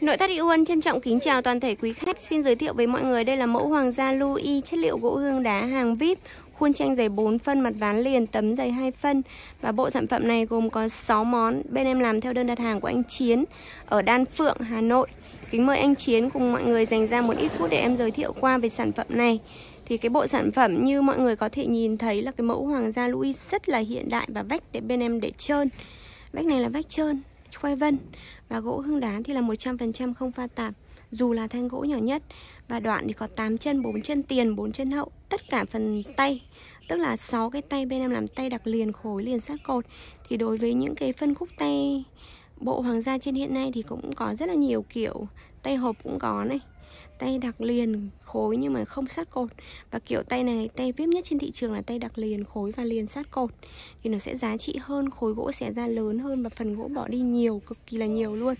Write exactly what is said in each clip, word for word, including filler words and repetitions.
Nội thất Iuân trân trọng kính chào toàn thể quý khách. Xin giới thiệu với mọi người đây là mẫu Hoàng gia Louis chất liệu gỗ hương đá hàng vê i pê, khuôn tranh dày bốn phân, mặt ván liền, tấm dày hai phân. Và bộ sản phẩm này gồm có sáu món. Bên em làm theo đơn đặt hàng của anh Chiến ở Đan Phượng, Hà Nội. Kính mời anh Chiến cùng mọi người dành ra một ít phút để em giới thiệu qua về sản phẩm này. Thì cái bộ sản phẩm như mọi người có thể nhìn thấy là cái mẫu Hoàng gia Louis rất là hiện đại và vách để bên em để trơn. Vách này là vách trơn, khoai vân. Và gỗ hương đá thì là một trăm phần trăm không pha tạp, dù là thanh gỗ nhỏ nhất. Và đoạn thì có tám chân, bốn chân tiền, bốn chân hậu. Tất cả phần tay, tức là sáu cái tay bên em làm tay đặc liền, khối liền sát cột. Thì đối với những cái phân khúc tay bộ Hoàng gia trên hiện nay thì cũng có rất là nhiều kiểu. Tay hộp cũng có này, tay đặc liền, khối nhưng mà không sát cột. Và kiểu tay này, tay vê i pê nhất trên thị trường là tay đặc liền, khối và liền sát cột. Thì nó sẽ giá trị hơn, khối gỗ sẽ ra lớn hơn và phần gỗ bỏ đi nhiều, cực kỳ là nhiều luôn.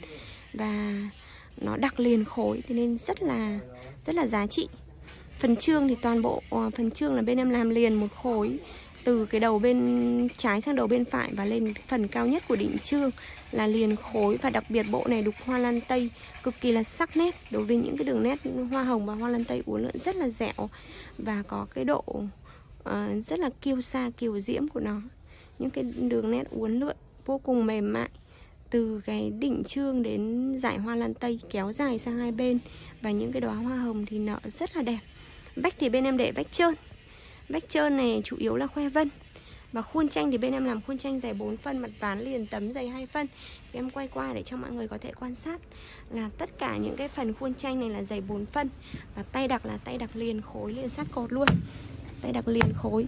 Và nó đặc liền khối thì nên rất là rất là giá trị. Phần chương thì toàn bộ phần chương là bên em làm liền một khối, từ cái đầu bên trái sang đầu bên phải và lên phần cao nhất của đỉnh chương là liền khối. Và đặc biệt bộ này đục hoa lan tây cực kỳ là sắc nét. Đối với những cái đường nét hoa hồng và hoa lan tây uốn lượn rất là dẻo và có cái độ uh, rất là kiêu sa, kiều diễm của nó. Những cái đường nét uốn lượn vô cùng mềm mại, từ cái đỉnh chương đến dải hoa lan tây kéo dài sang hai bên. Và những cái đóa hoa hồng thì nở rất là đẹp. Vách thì bên em để vách trơn. Vách trơn này chủ yếu là khoe vân. Và khuôn tranh thì bên em làm khuôn tranh dày bốn phân, mặt ván liền, tấm dày hai phân. Thì em quay qua để cho mọi người có thể quan sát là tất cả những cái phần khuôn tranh này là dày bốn phân. Và tay đặc là tay đặc liền, khối liền sát cột luôn. Tay đặc liền khối.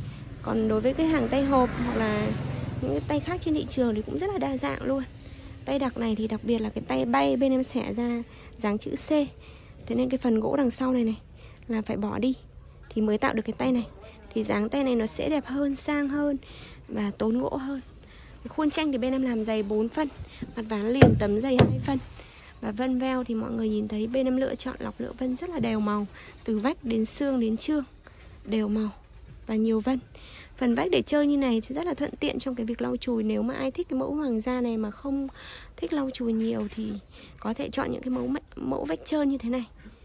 Còn đối với cái hàng tay hộp hoặc là những cái tay khác trên thị trường thì cũng rất là đa dạng luôn. Tay đặc này thì đặc biệt là cái tay bay bên em xẻ ra dáng chữ C. Thế nên cái phần gỗ đằng sau này này là phải bỏ đi thì mới tạo được cái tay này. Thì dáng tay này nó sẽ đẹp hơn, sang hơn và tốn gỗ hơn. Cái khuôn tranh thì bên em làm dày bốn phân, mặt ván liền, tấm dày hai phân. Và vân veo thì mọi người nhìn thấy bên em lựa chọn lọc lựa vân rất là đều màu, từ vách đến xương đến chương đều màu và nhiều vân. Phần vách để chơi như này thì rất là thuận tiện trong cái việc lau chùi. Nếu mà ai thích cái mẫu Hoàng gia này mà không thích lau chùi nhiều thì có thể chọn những cái mẫu mẫu vách trơn như thế này.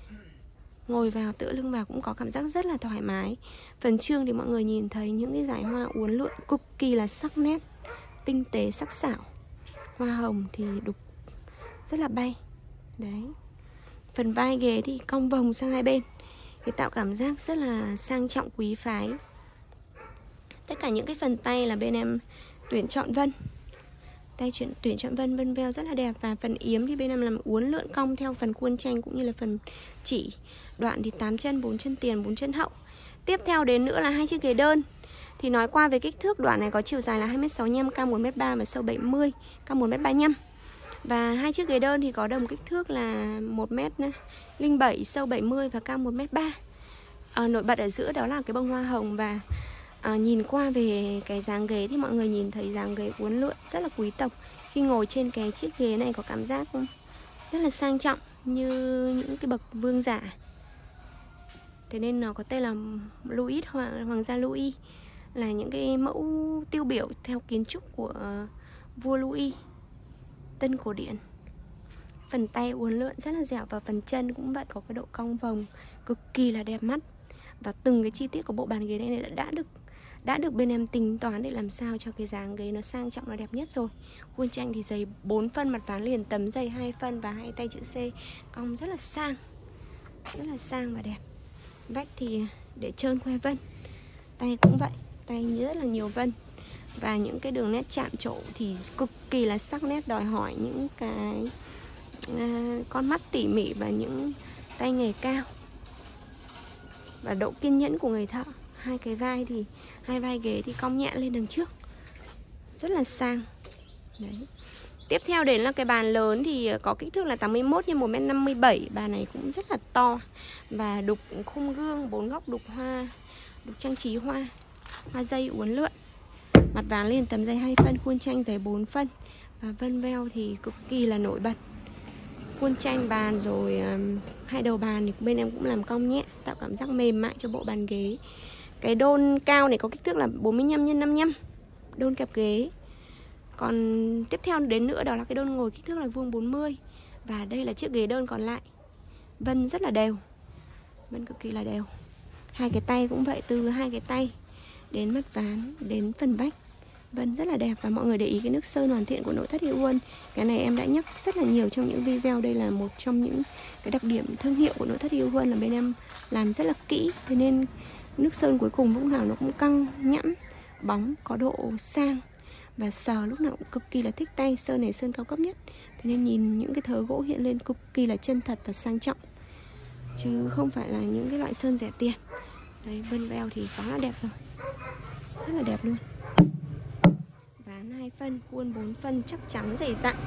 Ngồi vào, tựa lưng vào cũng có cảm giác rất là thoải mái. Phần chương thì mọi người nhìn thấy những cái dải hoa uốn lượn cực kỳ là sắc nét, tinh tế, sắc sảo. Hoa hồng thì đục rất là bay. Đấy. Phần vai ghế thì cong vòng sang hai bên thì tạo cảm giác rất là sang trọng, quý phái. Tất cả những cái phần tay là bên em tuyển chọn vân. Tay chuyển, tuyển chọn vân, vân veo rất là đẹp. Và phần yếm thì bên em làm uốn lượn cong theo phần khuôn tranh cũng như là phần chỉ. Đoạn thì tám chân, bốn chân tiền, bốn chân hậu. Tiếp theo đến nữa là hai chiếc ghế đơn. Thì nói qua về kích thước, đoạn này có chiều dài là hai mét sáu mươi lăm, cao một mét ba và sâu bảy mươi, cao một mét ba mươi lăm. Và hai chiếc ghế đơn thì có đồng kích thước là một mét không bảy, sâu bảy mươi và cao một mét ba. À, nổi bật ở giữa đó là cái bông hoa hồng. Và à, nhìn qua về cái dáng ghế thì mọi người nhìn thấy dáng ghế uốn lượn rất là quý tộc. Khi ngồi trên cái chiếc ghế này có cảm giác rất là sang trọng như những cái bậc vương giả. Thế nên nó có tên là Louis, Hoàng, Hoàng gia Louis, là những cái mẫu tiêu biểu theo kiến trúc của vua Louis tân cổ điển. Phần tay uốn lượn rất là dẻo và phần chân cũng vậy, có cái độ cong vòng cực kỳ là đẹp mắt. Và từng cái chi tiết của bộ bàn ghế này đã, đã được đã được bên em tính toán để làm sao cho cái dáng ghế nó sang trọng, nó đẹp nhất rồi. Khuôn tranh thì dày bốn phân, mặt ván liền, tấm dày hai phân và hai tay chữ C, cong rất là sang, rất là sang và đẹp. Vách thì để trơn khoe vân. Tay cũng vậy, tay rất là nhiều vân. Và những cái đường nét chạm trổ thì cực kỳ là sắc nét, đòi hỏi những cái à, con mắt tỉ mỉ và những tay nghề cao và độ kiên nhẫn của người thợ. Hai cái vai thì hai vai ghế thì cong nhẹ lên đằng trước, rất là sang. Đấy. Tiếp theo đến là cái bàn lớn thì có kích thước là tám mươi mốt nhân một mét năm mươi bảy. Bàn này cũng rất là to và đục khung gương, bốn góc đục hoa, đục trang trí hoa, hoa dây uốn lượn. Mặt ván liền, tấm dày hai phân, khuôn tranh dày bốn phân và vân veo thì cực kỳ là nổi bật. Khuôn tranh bàn rồi um, hai đầu bàn thì bên em cũng làm cong nhẹ, tạo cảm giác mềm mại cho bộ bàn ghế. Cái đôn cao này có kích thước là bốn mươi lăm nhân năm mươi lăm, đôn kẹp ghế. Còn tiếp theo đến nữa đó là cái đôn ngồi kích thước là vuông bốn mươi Và đây là chiếc ghế đơn còn lại. Vân rất là đều, vân cực kỳ là đều. Hai cái tay cũng vậy, từ hai cái tay đến mắt ván đến phần vách, vân rất là đẹp. Và mọi người để ý cái nước sơn hoàn thiện của nội thất Hiệu Huân. Cái này em đã nhắc rất là nhiều trong những video. Đây là một trong những cái đặc điểm thương hiệu của nội thất Hiệu Huân, là bên em làm rất là kỹ. Thế nên nước sơn cuối cùng lúc nào nó cũng căng, nhẵn, bóng, có độ sang. Và sờ lúc nào cũng cực kỳ là thích tay. Sơn này sơn cao cấp nhất, thế nên nhìn những cái thớ gỗ hiện lên cực kỳ là chân thật và sang trọng, chứ không phải là những cái loại sơn rẻ tiền. Đấy, vân veo thì quá là đẹp rồi, rất là đẹp luôn. Ván hai phân, khuôn bốn phân, chắc chắn dày dặn.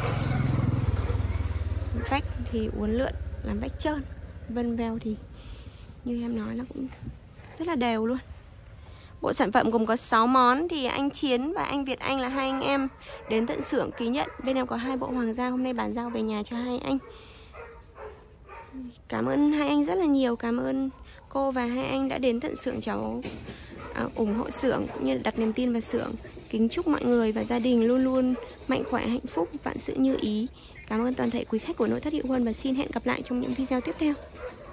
Vách thì uốn lượn, làm vách trơn. Vân veo thì như em nói là cũng rất là đều luôn. Bộ sản phẩm gồm có sáu món, thì anh Chiến và anh Việt Anh là hai anh em đến tận xưởng ký nhận. Bên em có hai bộ hoàng gia, hôm nay bàn giao về nhà cho hai anh. Cảm ơn hai anh rất là nhiều. Cảm ơn cô và hai anh đã đến tận xưởng cháu, à, ủng hộ xưởng cũng như là đặt niềm tin vào xưởng. Kính chúc mọi người và gia đình luôn luôn mạnh khỏe, hạnh phúc, vạn sự như ý. Cảm ơn toàn thể quý khách của nội thất Hiệu Huân và xin hẹn gặp lại trong những video tiếp theo.